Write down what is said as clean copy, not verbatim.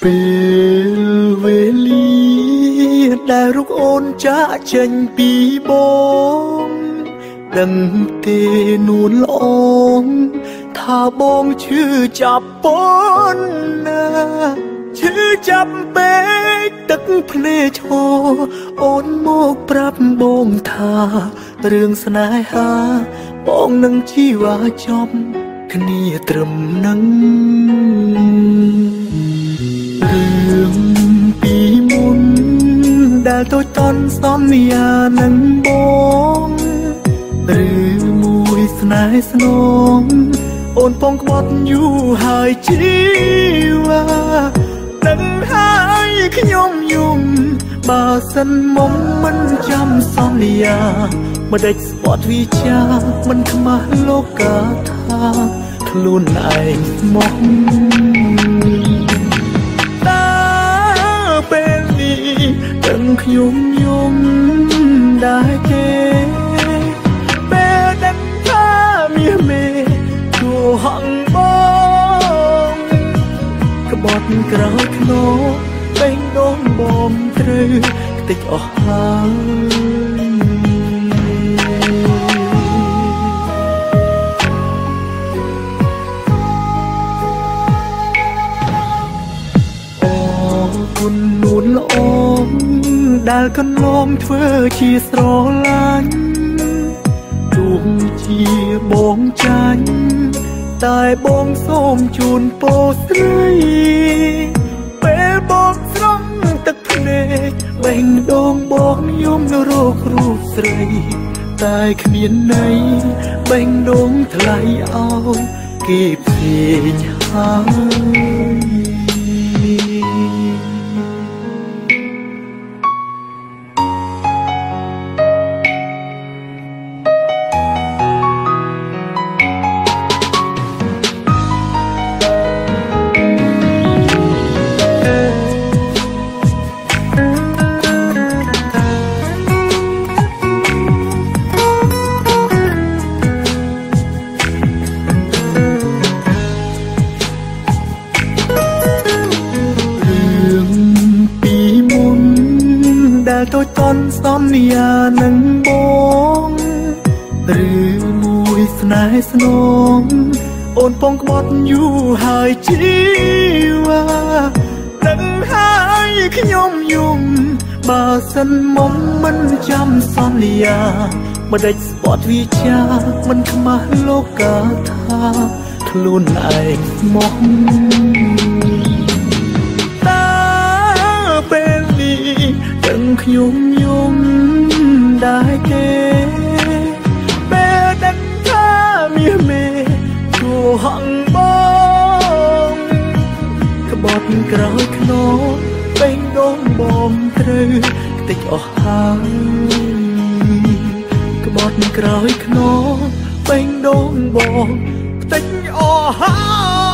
ពេលវេលាដែលរុកអូនចាក់ចេញពីបងដឹងទេនួនល្អងថាបងឈឺចាប់ពន់ណាឈឺចាប់ពេកទឹកភ្នែកឈរអូនមកប្រាប់បងថារឿងស្នេហាបងនឹងជីវ៉ាចំគ្នាត្រឹមនឹងរឿងពីមុនដែលតូចតន់សន្យានឹងបងឬមួយស្នេហ៍ស្នងអូនពងក្បត់យូរហើយជីវ៉ាដឹងហើយខ្ញុំយំបើសិនមុំមិនចាំសន្យាមិនដេចស្បត់វិចាមិនខ្មាស់លោកកាថាខ្លួនឯងមកតើពេលនេះដឹងខ្ញុំយំដែរទេពេលដឹងថាមាសមេគួរហងបងក្បត់ក្រោយខ្នោបេងដូងបងត្រូវខ្ទេចអស់ហើយអូននួនល្អដែលកន្លងធ្វើជាស្រឡាញ់ទោះជាបងចាញ់តែបងសូមជូនពរស្រីពេលបងស្រង់ទឹកភ្នែកបេះដូងបងយំរករូបស្រីតែគ្មានន័យបេះដូងថ្លៃឲ្យគេភ្លេចហើយតូចតន់សន្យានឹងបងឬមួយស្នេហ៍ស្នងអូនពងក្បត់យូរហើយជីវ៉ាដឹងហើយខ្ញុំយំបើសិនមុំមិនចាំសន្យាមិនដេចស្បត់វិចាមិនខ្មាស់លោកកាថាខ្លួនឯងមកខ្ញុំយំដែរទេពេលដឹងថាមាសមេគួរហងបងក្បត់ក្រោយខ្នោបេះដូងបងត្រូវខ្ទេចអស់ហើយក្បត់ក្រោយខ្នោបេះដូងបងខ្ទេចអស់ហើយ